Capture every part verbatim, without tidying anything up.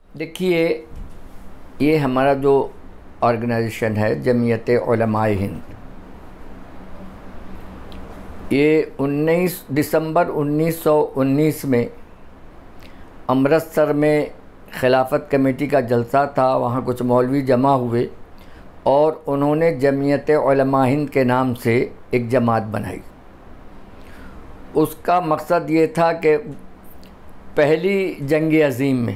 देखिए, ये हमारा जो ऑर्गेनाइजेशन है जमीयत उलमा हिंद, ये उन्नीस दिसंबर उन्नीस सौ उन्नीस में अमृतसर में खिलाफत कमेटी का जलसा था। वहाँ कुछ मौलवी जमा हुए और उन्होंने जमीयत उलमा हिंद के नाम से एक जमात बनाई। उसका मकसद ये था कि पहली जंग अज़ीम में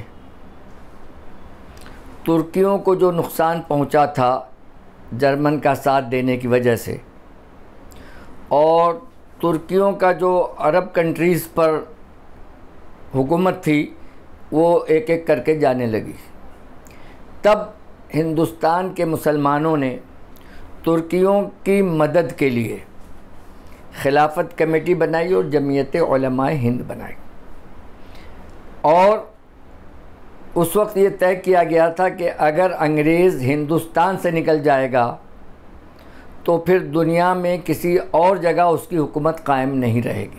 तुर्कियों को जो नुकसान पहुंचा था जर्मन का साथ देने की वजह से, और तुर्कियों का जो अरब कंट्रीज़ पर हुकूमत थी वो एक एक करके जाने लगी, तब हिंदुस्तान के मुसलमानों ने तुर्कियों की मदद के लिए खिलाफत कमेटी बनाई और जमीयत उलमा हिंद बनाई। और उस वक्त ये तय किया गया था कि अगर अंग्रेज़ हिंदुस्तान से निकल जाएगा तो फिर दुनिया में किसी और जगह उसकी हुकूमत कायम नहीं रहेगी।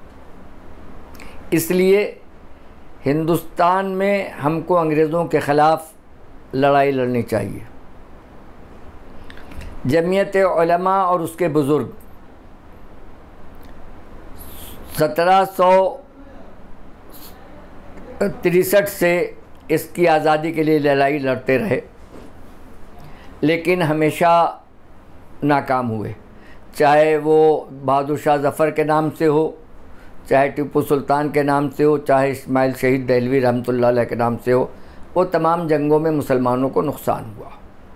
इसलिए हिंदुस्तान में हमको अंग्रेज़ों के ख़िलाफ़ लड़ाई लड़नी चाहिए। जमीयत उलमा और उसके बुज़ुर्ग सत्रह सौ तिरसठ से इसकी आज़ादी के लिए लड़ाई लड़ते रहे, लेकिन हमेशा नाकाम हुए। चाहे वो बहादुर शाह ज़फ़र के नाम से हो, चाहे टीपू सुल्तान के नाम से हो, चाहे इस्माइल शहीद दहलवी रहमतुल्लाह अलैह के नाम से हो, वो तमाम जंगों में मुसलमानों को नुकसान हुआ।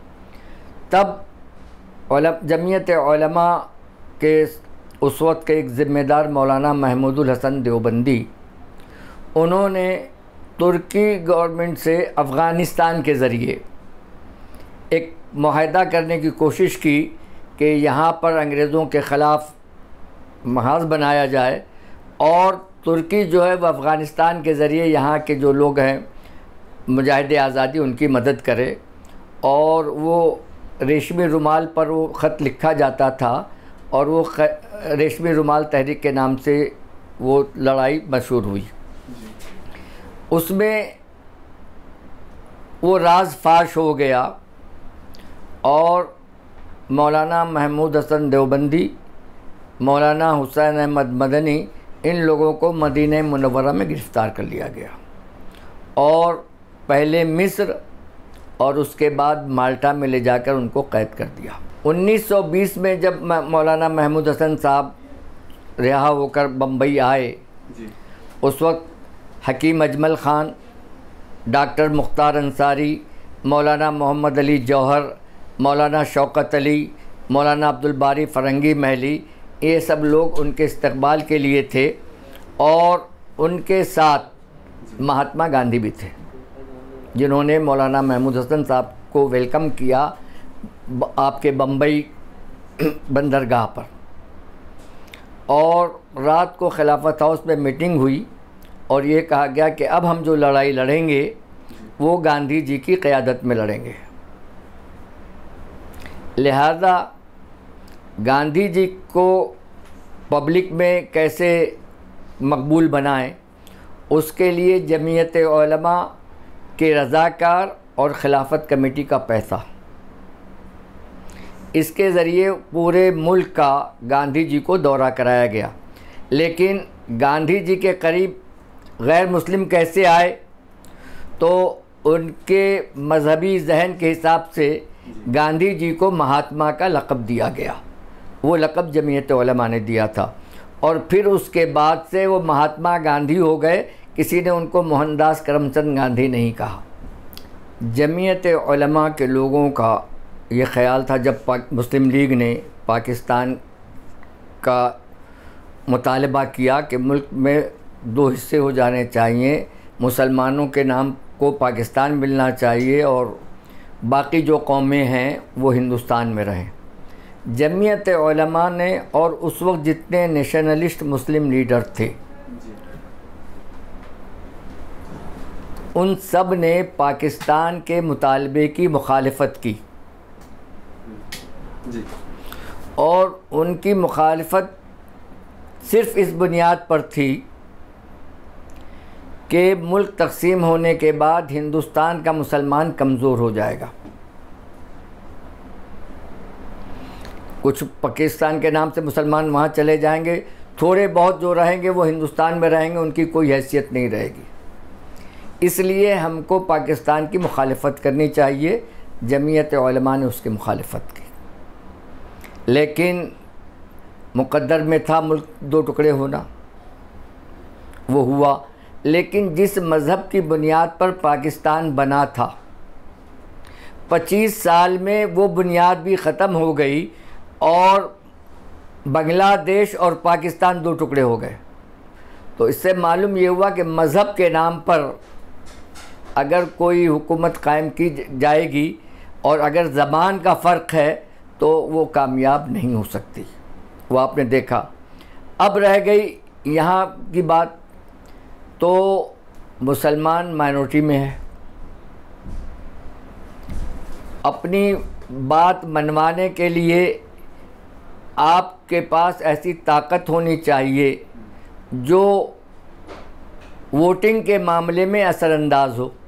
तब जमीयत उलमा के उस वक्त के एक ज़िम्मेदार मौलाना महमूदुल हसन देवबंदी, उन्होंने तुर्की गवर्नमेंट से अफ़ग़ानिस्तान के ज़रिए एक मुआहदा करने की कोशिश की कि यहाँ पर अंग्रेज़ों के ख़िलाफ़ महाज बनाया जाए और तुर्की जो है वह अफ़ग़ानिस्तान के ज़रिए यहाँ के जो लोग हैं मुजाहिदे आज़ादी उनकी मदद करे। और वो रेशमी रुमाल पर वो ख़त लिखा जाता था और वो रेशमी रुमाल तहरीक के नाम से वो लड़ाई मशहूर हुई। उसमें वो राज फाश हो गया और मौलाना महमूद हसन देवबंदी, मौलाना हुसैन अहमद मदनी, इन लोगों को मदीना मुनव्वरा में गिरफ़्तार कर लिया गया और पहले मिस्र और उसके बाद माल्टा में ले जाकर उनको कैद कर दिया। उन्नीस सौ बीस में जब मौलाना महमूद हसन साहब रिहा होकर बम्बई आए, उस वक्त हकीम अजमल ख़ान, डॉक्टर मुख्तार अंसारी, मौलाना मोहम्मद अली जौहर, मौलाना शौकत अली, मौलाना अब्दुल बारी फ़रंगी महली, ये सब लोग उनके इस्तकबाल के लिए थे। और उनके साथ महात्मा गांधी भी थे, जिन्होंने मौलाना महमूद हसन साहब को वेलकम किया आपके बम्बई बंदरगाह पर। और रात को खिलाफत हाउस में मीटिंग हुई और ये कहा गया कि अब हम जो लड़ाई लड़ेंगे वो गांधी जी की क़यादत में लड़ेंगे। लिहाजा गांधी जी को पब्लिक में कैसे मकबूल बनाएं, उसके लिए जमीयत उलमा के रज़ाकार और खिलाफत कमेटी का पैसा, इसके ज़रिए पूरे मुल्क का गांधी जी को दौरा कराया गया। लेकिन गांधी जी के करीब गैर मुस्लिम कैसे आए, तो उनके मजहबी जहन के हिसाब से गांधी जी को महात्मा का लक़ब दिया गया। वो लक़ब जमीयत उलमा ने दिया था और फिर उसके बाद से वो महात्मा गांधी हो गए। किसी ने उनको मोहनदास करमचंद गांधी नहीं कहा। जमीयत उलमा के लोगों का ये ख़्याल था, जब मुस्लिम लीग ने पाकिस्तान का मुतालबा किया कि मुल्क में दो हिस्से हो जाने चाहिए, मुसलमानों के नाम को पाकिस्तान मिलना चाहिए और बाकी जो कौमें हैं वो हिंदुस्तान में रहें। जमीयत उलमा ने और उस वक्त जितने नेशनलिस्ट मुस्लिम लीडर थे, उन सब ने पाकिस्तान के मुतालबे की मुखालिफत की जी। और उनकी मुखालिफत सिर्फ़ इस बुनियाद पर थी कि मुल्क तकसीम होने के बाद हिंदुस्तान का मुसलमान कमज़ोर हो जाएगा। कुछ पाकिस्तान के नाम से मुसलमान वहाँ चले जाएंगे, थोड़े बहुत जो रहेंगे वो हिंदुस्तान में रहेंगे, उनकी कोई हैसियत नहीं रहेगी। इसलिए हमको पाकिस्तान की मुखालिफत करनी चाहिए। जमीयत उलमा ने उसकी मुखालिफत की, लेकिन मुक़द्दर में था मुल्क दो टुकड़े होना, वो हुआ। लेकिन जिस मज़हब की बुनियाद पर पाकिस्तान बना था, पच्चीस साल में वो बुनियाद भी ख़त्म हो गई और बांग्लादेश और पाकिस्तान दो टुकड़े हो गए। तो इससे मालूम ये हुआ कि मज़हब के नाम पर अगर कोई हुकूमत कायम की जाएगी और अगर ज़बान का फ़र्क है तो वो कामयाब नहीं हो सकती। वो आपने देखा। अब रह गई यहाँ की बात, तो मुसलमान माइनॉरिटी में है। अपनी बात मनवाने के लिए आपके पास ऐसी ताकत होनी चाहिए जो वोटिंग के मामले में असरअंदाज हो।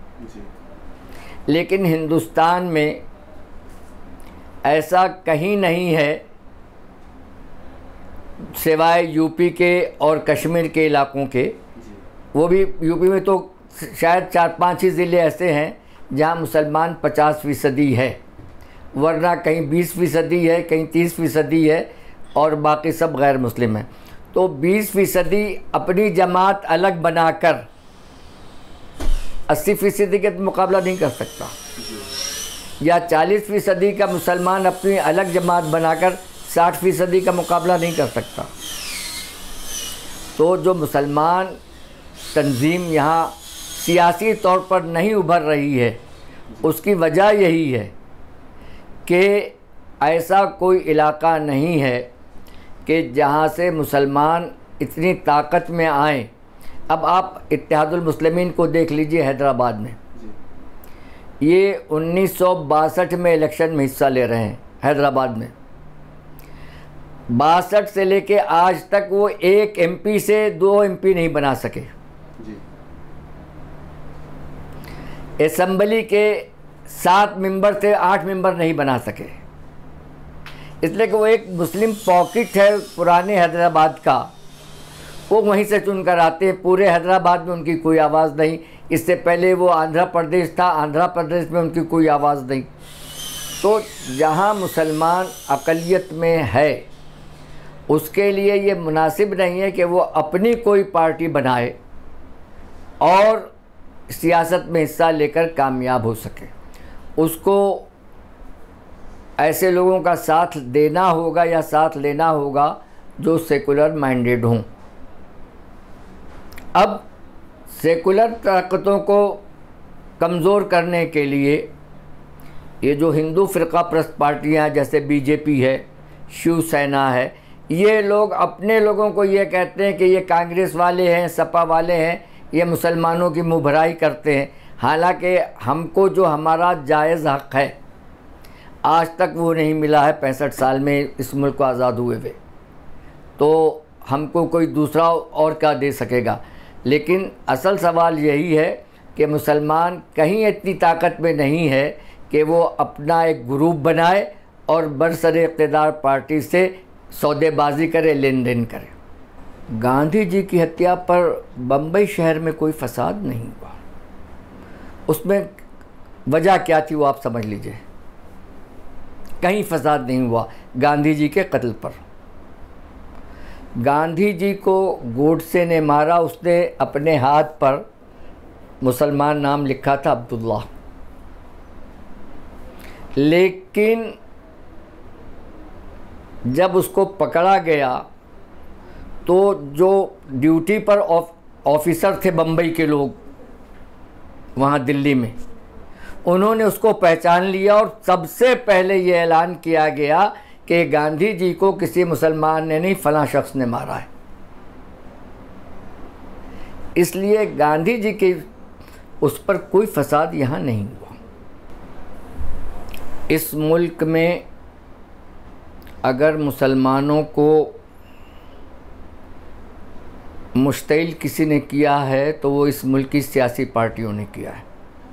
लेकिन हिंदुस्तान में ऐसा कहीं नहीं है, सिवाय यूपी के और कश्मीर के इलाकों के। वो भी यूपी में तो शायद चार पांच ही ज़िले ऐसे हैं जहाँ मुसलमान पचास फ़ीसदी है, वरना कहीं बीस फ़ीसदी है, कहीं तीस फ़ीसदी है और बाकी सब गैर मुस्लिम हैं। तो बीस फ़ीसदी अपनी जमात अलग बनाकर अस्सी फ़ीसदी के मुकाबला नहीं कर सकता, या चालीस फ़ीसदी का मुसलमान अपनी अलग जमात बनाकर साठ फ़ीसदी का मुकाबला नहीं कर सकता। तो जो मुसलमान तंजीम यहाँ सियासी तौर पर नहीं उभर रही है, उसकी वजह यही है कि ऐसा कोई इलाका नहीं है कि जहाँ से मुसलमान इतनी ताकत में आएँ। अब आप इत्तेहादुल मुस्लिमीन को देख लीजिए हैदराबाद में, ये उन्नीस सौ बासठ में इलेक्शन में हिस्सा ले रहे हैं हैदराबाद में। बासठ से लेके आज तक वो एक एमपी से दो एमपी नहीं बना सके। असेंबली के सात मेंबर थे, आठ मेंबर नहीं बना सके, इसलिए कि वो एक मुस्लिम पॉकेट है पुराने हैदराबाद का, वो वहीं से चुन कर आते हैं। पूरे हैदराबाद में उनकी कोई आवाज़ नहीं। इससे पहले वो आंध्र प्रदेश था, आंध्र प्रदेश में उनकी कोई आवाज़ नहीं। तो जहाँ मुसलमान अक़लियत में है, उसके लिए ये मुनासिब नहीं है कि वो अपनी कोई पार्टी बनाए और सियासत में हिस्सा लेकर कामयाब हो सके। उसको ऐसे लोगों का साथ देना होगा या साथ लेना होगा जो सेकुलर माइंडेड हों। अब सेकुलर ताकतों को कमज़ोर करने के लिए ये जो हिंदू फ़िरका प्रस्त पार्टियाँ जैसे बीजेपी है, शिवसेना है, ये लोग अपने लोगों को ये कहते हैं कि ये कांग्रेस वाले हैं, सपा वाले हैं, ये मुसलमानों की मुँहभराई करते हैं। हालांकि हमको जो हमारा जायज़ हक़ है आज तक वो नहीं मिला है। पैंसठ साल में इस मुल्क को आज़ाद हुए हुए, तो हमको कोई दूसरा और क्या दे सकेगा। लेकिन असल सवाल यही है कि मुसलमान कहीं इतनी ताकत में नहीं है कि वो अपना एक ग्रुप बनाए और बरसरे इक़्तिदार पार्टी से सौदेबाजी करे, लेन देन करे। गांधी जी की हत्या पर बम्बई शहर में कोई फसाद नहीं हुआ। उसमें वजह क्या थी वो आप समझ लीजिए। कहीं फसाद नहीं हुआ गांधी जी के कत्ल पर। गांधी जी को गोडसे ने मारा, उसने अपने हाथ पर मुसलमान नाम लिखा था अब्दुल्ला। लेकिन जब उसको पकड़ा गया तो जो ड्यूटी पर ऑफिसर थे बम्बई के लोग वहाँ दिल्ली में, उन्होंने उसको पहचान लिया और सबसे पहले ये ऐलान किया गया कि गांधी जी को किसी मुसलमान ने नहीं, फलां शख्स ने मारा है। इसलिए गांधी जी के उस पर कोई फसाद यहाँ नहीं हुआ। इस मुल्क में अगर मुसलमानों को मुश्तइल किसी ने किया है तो वो इस मुल्क की सियासी पार्टियों ने किया है।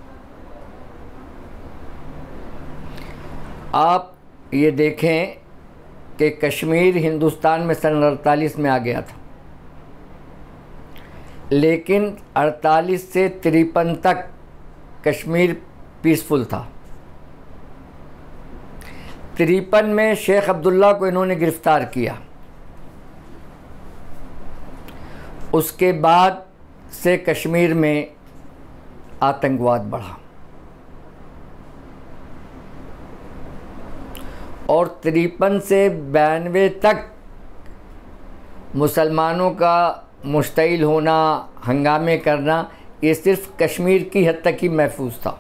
आप ये देखें कि कश्मीर हिंदुस्तान में सन अड़तालीस में आ गया था, लेकिन अड़तालीस से तिरपन तक कश्मीर पीसफुल था। तिरपन में शेख अब्दुल्ला को इन्होंने गिरफ़्तार किया, उसके बाद से कश्मीर में आतंकवाद बढ़ा और तिरपन से बानवे तक मुसलमानों का मुश्तइल होना, हंगामे करना, ये सिर्फ कश्मीर की हद तक ही महफूज था।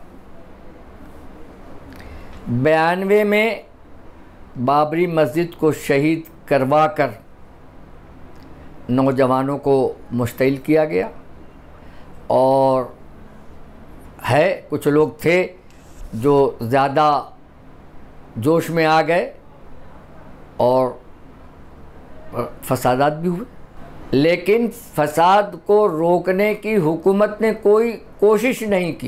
बयानवे में बाबरी मस्जिद को शहीद करवा कर नौजवानों को मुश्तइल किया गया और है कुछ लोग थे जो ज़्यादा जोश में आ गए और फसादात भी हुए, लेकिन फसाद को रोकने की हुकूमत ने कोई कोशिश नहीं की।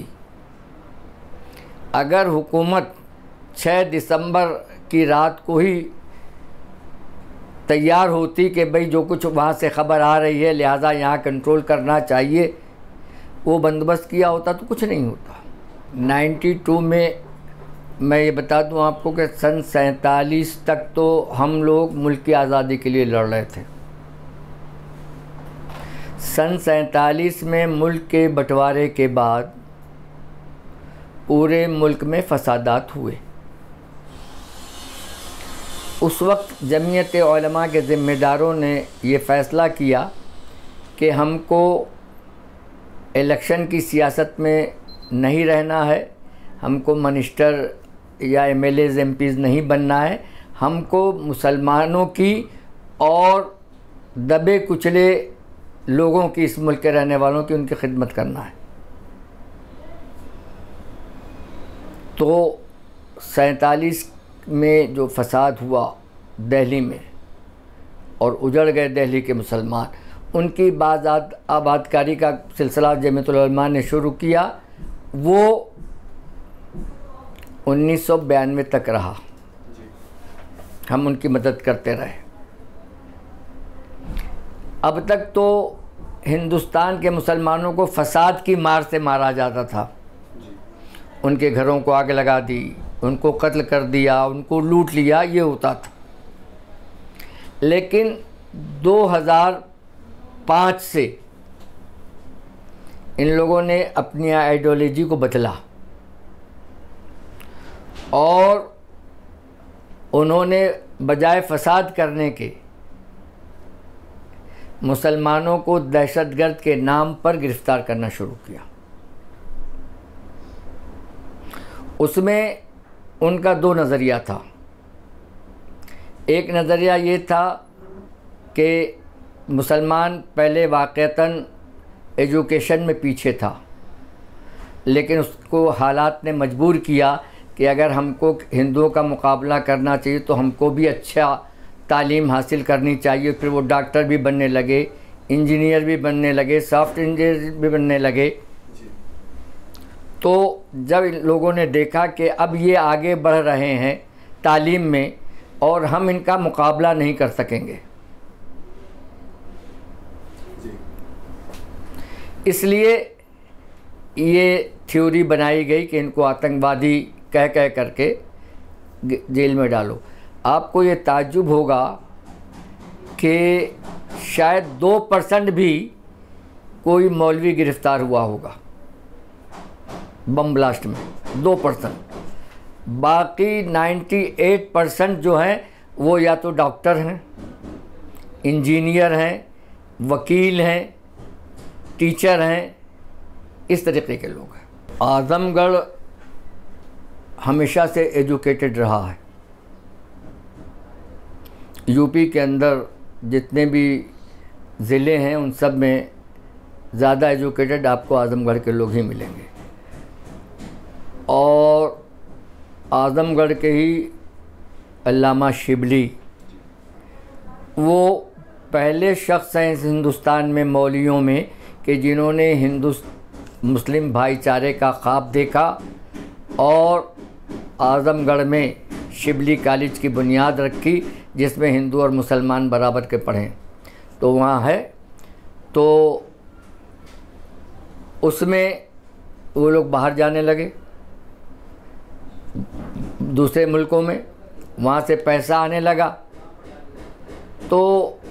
अगर हुकूमत छह दिसंबर की रात को ही तैयार होती कि भाई जो कुछ वहाँ से ख़बर आ रही है लिहाजा यहाँ कंट्रोल करना चाहिए, वो बंदोबस्त किया होता तो कुछ नहीं होता। बानवे में मैं ये बता दूँ आपको कि सन सैंतालीस तक तो हम लोग मुल्क की आज़ादी के लिए लड़ रहे थे। सन सैंतालीस में मुल्क के बंटवारे के बाद पूरे मुल्क में फसादात हुए। उस वक्त जमीयत उलमा के ज़िम्मेदारों ने ये फ़ैसला किया कि हमको इलेक्शन की सियासत में नहीं रहना है, हमको मिनिस्टर या M L As M Ps नहीं बनना है, हमको मुसलमानों की और दबे कुचले लोगों की, इस मुल्क के रहने वालों की, उनकी खिदमत करना है। तो सैंतालीस में जो फसाद हुआ दिल्ली में और उजड़ गए दिल्ली के मुसलमान, उनकी बाज़ात आबादकारी का सिलसिला जमीयत उलमा ने शुरू किया। वो उन्नीस सौ बानवे तक रहा, हम उनकी मदद करते रहे। अब तक तो हिंदुस्तान के मुसलमानों को फसाद की मार से मारा जाता था। उनके घरों को आग लगा दी, उनको कत्ल कर दिया, उनको लूट लिया, ये होता था। लेकिन दो हज़ार पाँच से इन लोगों ने अपनी आइडियोलॉजी को बदला और उन्होंने बजाय फसाद करने के मुसलमानों को दहशतगर्द के नाम पर गिरफ़्तार करना शुरू किया। उसमें उनका दो नज़रिया था। एक नज़रिया ये था कि मुसलमान पहले वाक़तन एजुकेशन में पीछे था, लेकिन उसको हालात ने मजबूर किया कि अगर हमको हिंदुओं का मुकाबला करना चाहिए तो हमको भी अच्छा तालीम हासिल करनी चाहिए। फिर वो डॉक्टर भी बनने लगे, इंजीनियर भी बनने लगे, सॉफ्ट इंजीनियर भी बनने लगे। तो जब इन लोगों ने देखा कि अब ये आगे बढ़ रहे हैं तालीम में और हम इनका मुकाबला नहीं कर सकेंगे, इसलिए ये थ्योरी बनाई गई कि इनको आतंकवादी कह कह करके जेल में डालो। आपको ये ताज्जुब होगा कि शायद दो परसेंट भी कोई मौलवी गिरफ़्तार हुआ होगा बम ब्लास्ट में, दो परसेंट। बाकी अट्ठानवे परसेंट जो हैं वो या तो डॉक्टर हैं, इंजीनियर हैं, वकील हैं, टीचर हैं, इस तरीके के लोग हैं। आज़मगढ़ हमेशा से एजुकेटेड रहा है। यूपी के अंदर जितने भी ज़िले हैं उन सब में ज़्यादा एजुकेटेड आपको आज़मगढ़ के लोग ही मिलेंगे। और आज़मगढ़ के ही अल्लामा शिबली, वो पहले शख्स हैं इस हिंदुस्तान में मौलवियों में कि जिन्होंने हिंदू मुस्लिम भाईचारे का ख्वाब देखा और आज़मगढ़ में शिबली कॉलेज की बुनियाद रखी, जिसमें हिंदू और मुसलमान बराबर के पढ़ें। तो वहाँ है, तो उसमें वो लोग बाहर जाने लगे दूसरे मुल्कों में, वहाँ से पैसा आने लगा। तो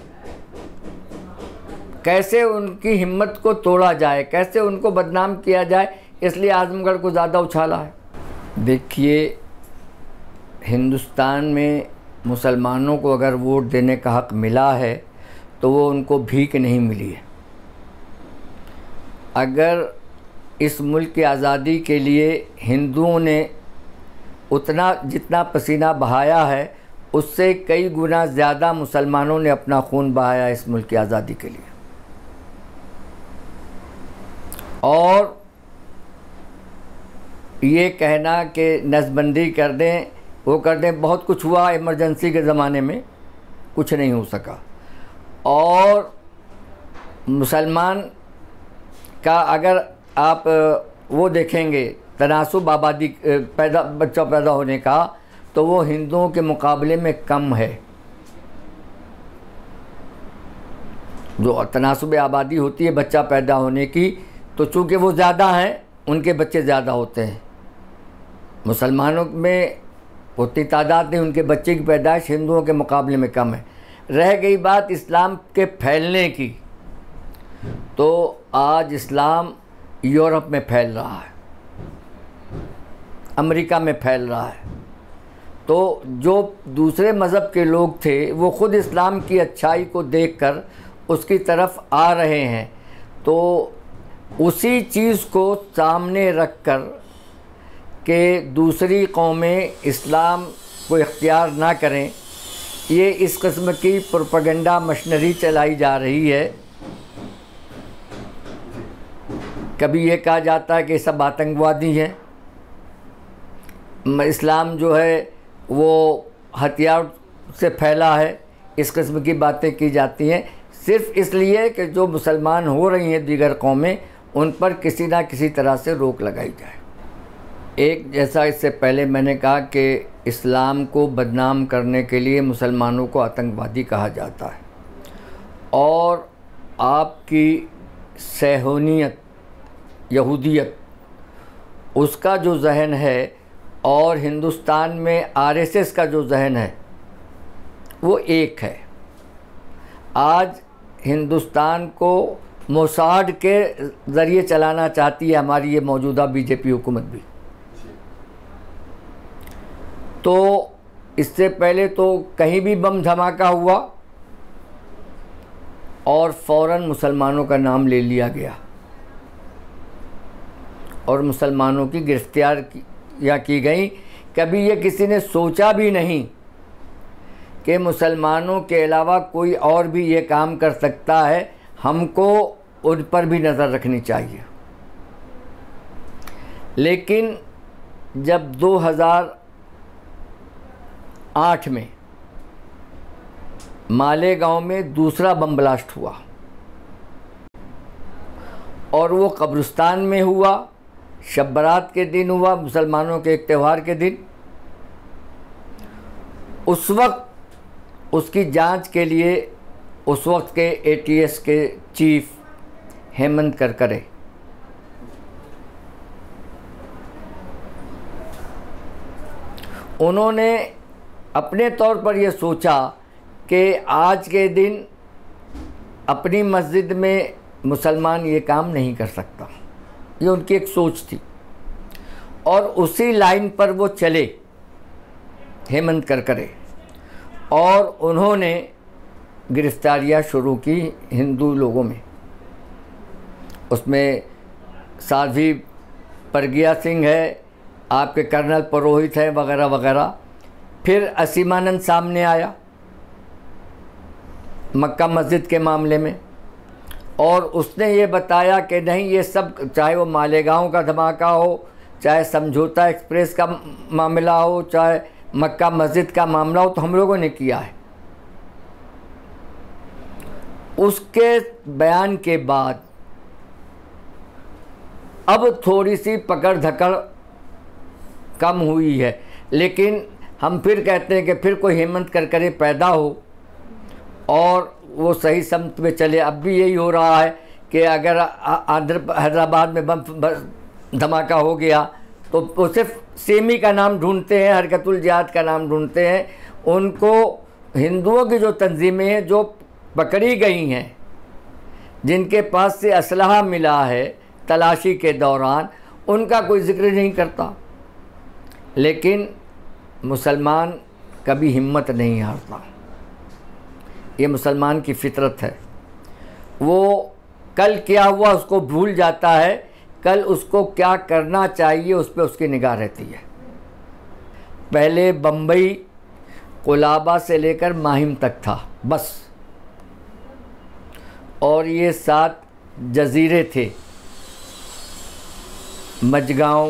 कैसे उनकी हिम्मत को तोड़ा जाए, कैसे उनको बदनाम किया जाए, इसलिए आज़मगढ़ को ज़्यादा उछाला है। देखिए, हिंदुस्तान में मुसलमानों को अगर वोट देने का हक़ मिला है तो वो उनको भीख नहीं मिली है। अगर इस मुल्क की आज़ादी के लिए हिंदुओं ने उतना जितना पसीना बहाया है, उससे कई गुना ज़्यादा मुसलमानों ने अपना खून बहाया इस मुल्क की आज़ादी के लिए। और ये कहना कि नसबंदी कर दें, वो कर दें, बहुत कुछ हुआ इमरजेंसी के ज़माने में, कुछ नहीं हो सका। और मुसलमान का अगर आप वो देखेंगे तनासुब आबादी पैदा बच्चा पैदा होने का, तो वो हिंदुओं के मुकाबले में कम है। जो तनासुब आबादी होती है बच्चा पैदा होने की, तो चूँकि वो ज़्यादा हैं, उनके बच्चे ज़्यादा होते हैं। मुसलमानों में उतनी तादाद नहीं, उनके बच्चे की पैदाइश हिंदुओं के मुकाबले में कम है। रह गई बात इस्लाम के फैलने की, तो आज इस्लाम यूरोप में फैल रहा है, अमेरिका में फैल रहा है। तो जो दूसरे मज़हब के लोग थे वो ख़ुद इस्लाम की अच्छाई को देखकर उसकी तरफ आ रहे हैं। तो उसी चीज़ को सामने रख कर कि दूसरी कौमें इस्लाम को इख्तियार ना करें, ये इस किस्म की प्रोपेगेंडा मशीनरी चलाई जा रही है। कभी ये कहा जाता है कि सब आतंकवादी हैं, इस्लाम जो है वो हथियार से फैला है, इस किस्म की बातें की जाती हैं, सिर्फ़ इसलिए कि जो मुसलमान हो रही हैं दीगर कौमें, उन पर किसी ना किसी तरह से रोक लगाई जाए। एक जैसा इससे पहले मैंने कहा कि इस्लाम को बदनाम करने के लिए मुसलमानों को आतंकवादी कहा जाता है, और आपकी सहूनियत यहूदियत उसका जो जहन है और हिंदुस्तान में आरएसएस का जो जहन है वो एक है। आज हिंदुस्तान को मोसाड के ज़रिए चलाना चाहती है हमारी ये मौजूदा बीजेपी हुकूमत भी। तो इससे पहले तो कहीं भी बम धमाका हुआ और फ़ौरन मुसलमानों का नाम ले लिया गया और मुसलमानों की गिरफ्तार की या की गई। कभी ये किसी ने सोचा भी नहीं कि मुसलमानों के अलावा कोई और भी ये काम कर सकता है, हमको उन पर भी नज़र रखनी चाहिए। लेकिन जब दो हज़ार आठ में मालेगांव में दूसरा बम ब्लास्ट हुआ और वो कब्रिस्तान में हुआ, शब बारात के दिन हुआ, मुसलमानों के एक त्यौहार के दिन, उस वक्त उसकी जांच के लिए उस वक्त के एटीएस के चीफ हेमंत करकरे उन्होंने अपने तौर पर यह सोचा कि आज के दिन अपनी मस्जिद में मुसलमान ये काम नहीं कर सकता, ये उनकी एक सोच थी और उसी लाइन पर वो चले हेमंत करकरे और उन्होंने गिरफ्तारियां शुरू की हिंदू लोगों में। उसमें साध्वी प्रज्ञा सिंह है, आपके कर्नल पुरोहित हैं वगैरह वगैरह। फिर असीमानंद सामने आया मक्का मस्जिद के मामले में और उसने ये बताया कि नहीं, ये सब, चाहे वो मालेगांव का धमाका हो, चाहे समझौता एक्सप्रेस का मामला हो, चाहे मक्का मस्जिद का मामला हो, तो हम लोगों ने किया है। उसके बयान के बाद अब थोड़ी सी पकड़ धकड़ कम हुई है, लेकिन हम फिर कहते हैं कि फिर कोई हिम्मत कर करे पैदा हो और वो सही समत में चले। अब भी यही हो रहा है कि अगर आंध्र हैदराबाद में बम धमाका हो गया तो वो सिर्फ सेमी का नाम ढूंढते हैं, हरकतुल जिहाद का नाम ढूंढते हैं। उनको हिंदुओं की जो तंजीमें हैं जो पकड़ी गई हैं, जिनके पास से असलहा मिला है तलाशी के दौरान, उनका कोई जिक्र नहीं करता। लेकिन मुसलमान कभी हिम्मत नहीं हारता, ये मुसलमान की फितरत है। वो कल क्या हुआ उसको भूल जाता है, कल उसको क्या करना चाहिए उस पर उसकी निगाह रहती है। पहले बम्बई कोलाबा से लेकर माहिम तक था बस, और ये सात जजीरे थे, मजगांव,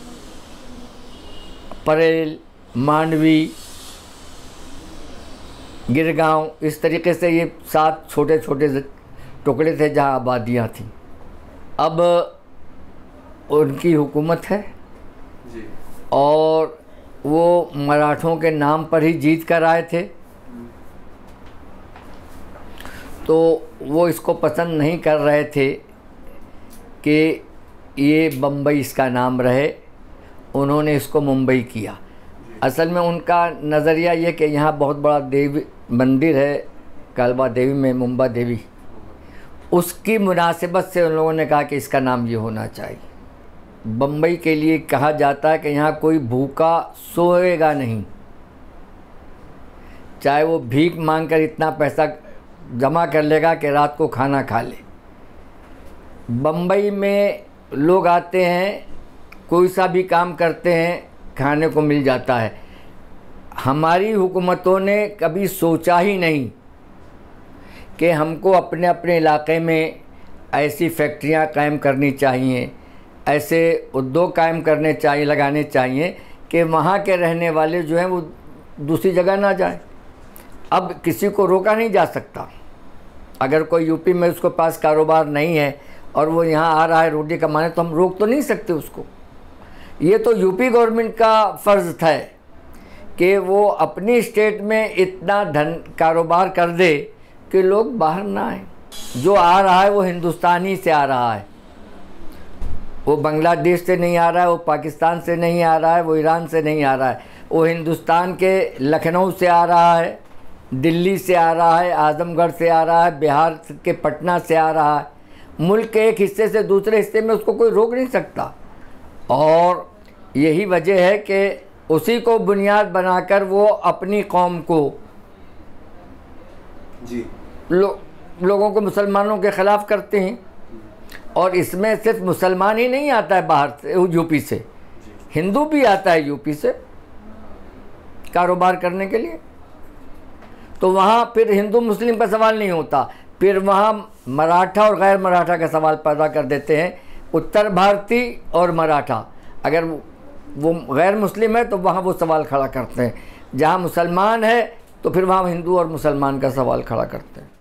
परेल, मांडवी, गिरगांव, इस तरीके से ये सात छोटे छोटे टुकड़े थे जहाँ आबादियाँ थीं। अब उनकी हुकूमत है जी। और वो मराठों के नाम पर ही जीत कर आए थे, तो वो इसको पसंद नहीं कर रहे थे कि ये बम्बई इसका नाम रहे। उन्होंने इसको मुंबई किया। असल में उनका नज़रिया ये कि यहाँ बहुत बड़ा देवी मंदिर है कालबा देवी में, मुंबा देवी, उसकी मुनासिबत से उन लोगों ने कहा कि इसका नाम ये होना चाहिए। बम्बई के लिए कहा जाता है कि यहाँ कोई भूखा सोएगा नहीं, चाहे वो भीख मांग कर इतना पैसा जमा कर लेगा कि रात को खाना खा ले। बम्बई में लोग आते हैं, कोई सा भी काम करते हैं, खाने को मिल जाता है। हमारी हुकूमतों ने कभी सोचा ही नहीं कि हमको अपने अपने इलाके में ऐसी फैक्ट्रियां कायम करनी चाहिए, ऐसे उद्योग कायम करने चाहिए, लगाने चाहिए कि वहाँ के रहने वाले जो हैं वो दूसरी जगह ना जाए। अब किसी को रोका नहीं जा सकता। अगर कोई यूपी में उसको पास कारोबार नहीं है और वो यहाँ आ रहा है रोटी कमाने, तो हम रोक तो नहीं सकते उसको। ये तो यूपी गवर्नमेंट का फ़र्ज़ था कि वो अपनी स्टेट में इतना धन कारोबार कर दे कि लोग बाहर ना आए। जो आ रहा है वो हिंदुस्तान ही से आ रहा है, वो बांग्लादेश से नहीं आ रहा है, वो पाकिस्तान से नहीं आ रहा है, वो ईरान से नहीं आ रहा है, वो हिंदुस्तान के लखनऊ से आ रहा है, दिल्ली से आ रहा है, आजमगढ़ से आ रहा है, बिहार के पटना से आ रहा है। मुल्क के एक हिस्से से दूसरे हिस्से में उसको कोई रोक नहीं सकता। और यही वजह है कि उसी को बुनियाद बनाकर वो अपनी कौम को जी लो, लोगों को मुसलमानों के ख़िलाफ़ करते हैं। और इसमें सिर्फ मुसलमान ही नहीं आता है बाहर से, यूपी से, हिंदू भी आता है यूपी से कारोबार करने के लिए। तो वहाँ फिर हिंदू मुस्लिम का सवाल नहीं होता, फिर वहाँ मराठा और गैर मराठा का सवाल पैदा कर देते हैं। उत्तर भारतीय और मराठा, अगर वो गैर मुस्लिम है तो वहाँ वो सवाल खड़ा करते हैं, जहाँ मुसलमान है तो फिर वहाँ हिंदू और मुसलमान का सवाल खड़ा करते हैं।